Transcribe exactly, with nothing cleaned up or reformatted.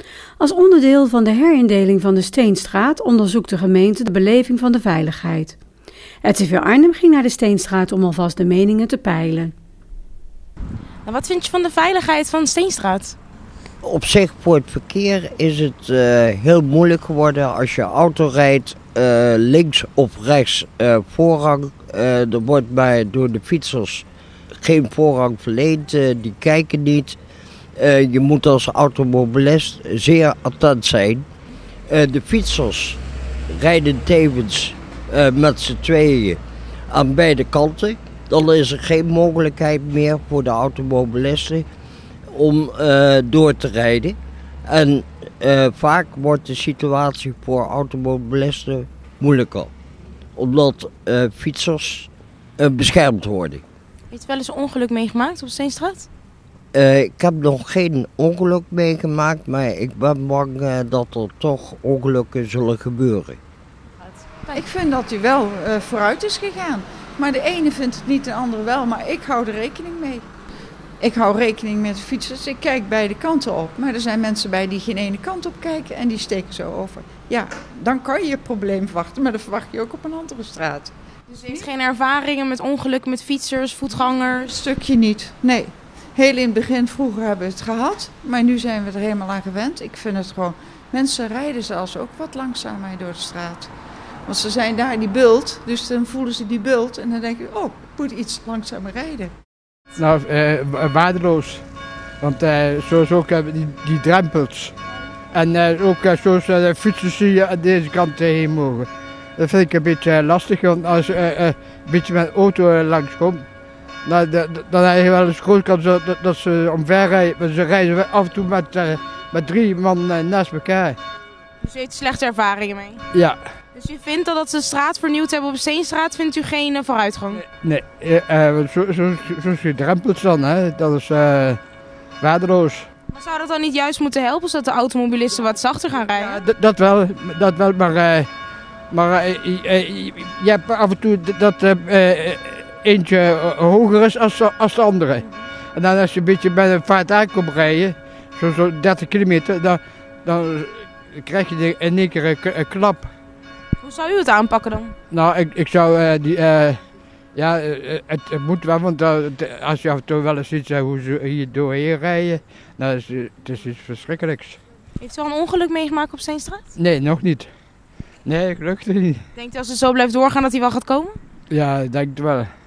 Als onderdeel van de herindeling van de Steenstraat onderzoekt de gemeente de beleving van de veiligheid. R T V Arnhem ging naar de Steenstraat om alvast de meningen te peilen. Nou, wat vind je van de veiligheid van de Steenstraat? Op zich voor het verkeer is het uh, heel moeilijk geworden als je auto rijdt, uh, links of rechts uh, voorrang. Uh, er wordt bij, door de fietsers geen voorrang verleend, uh, die kijken niet. Uh, je moet als automobilist zeer attent zijn. Uh, de fietsers rijden tevens uh, met z'n tweeën aan beide kanten. Dan is er geen mogelijkheid meer voor de automobilisten om uh, door te rijden. En uh, vaak wordt de situatie voor automobilisten moeilijker. Omdat uh, fietsers uh, beschermd worden. Heeft u wel eens een ongeluk meegemaakt op de Steenstraat? Uh, ik heb nog geen ongeluk meegemaakt, maar ik ben bang uh, dat er toch ongelukken zullen gebeuren. Ik vind dat hij wel uh, vooruit is gegaan. Maar de ene vindt het niet, de andere wel. Maar ik hou er rekening mee. Ik hou rekening met de fietsers. Ik kijk beide kanten op. Maar er zijn mensen bij die geen ene kant op kijken en die steken zo over. Ja, dan kan je je probleem verwachten, maar dat verwacht je ook op een andere straat. Dus u heeft geen ervaringen met ongelukken met fietsers, voetgangers? Een stukje niet, nee. Heel in het begin, vroeger hebben we het gehad. Maar nu zijn we er helemaal aan gewend. Ik vind het gewoon, mensen rijden zelfs ook wat langzamer door de straat. Want ze zijn daar die bult, dus dan voelen ze die bult en dan denk je, oh, ik moet iets langzamer rijden. Nou, uh, waardeloos. Want uh, zoals ook uh, die, die drempels. En uh, ook uh, zoals uh, de fietsers die aan deze kant heen mogen. Dat vind ik een beetje uh, lastig, want als je uh, uh, een beetje met de auto uh, langskomt, nou, d- d- dan heb je wel eens groot kans dat, dat, dat ze omver rijden. Maar ze rijden af en toe met, uh, met drie man uh, naast elkaar. Dus u heeft slechte ervaringen mee? Ja. Dus u vindt dat, dat ze de straat vernieuwd hebben op de Steenstraat, vindt u geen uh, vooruitgang? Nee, nee uh, zoals zo, zo, zo drempels dan, hè, dat is uh, waardeloos. Maar zou dat dan niet juist moeten helpen, zodat de automobilisten wat zachter gaan rijden? Ja, d- dat wel, dat wel, maar, uh, maar uh, uh, je hebt af en toe dat uh, uh, eentje hoger is als, als de andere. En dan als je een beetje bij een vaart aankomt rijden, zo'n zo dertig kilometer, dan, dan krijg je in één keer een, een klap. Hoe zou u het aanpakken dan? Nou, ik, ik zou uh, die, uh, ja, uh, het, het moet wel, want uh, als je af en toe wel eens ziet uh, hoe ze hier doorheen rijden, nou, is, het is iets verschrikkelijks. Heeft u al een ongeluk meegemaakt op Steenstraat? Nee, nog niet. Nee, gelukkig niet. Denkt u als het zo blijft doorgaan dat hij wel gaat komen? Ja, ik denk het wel.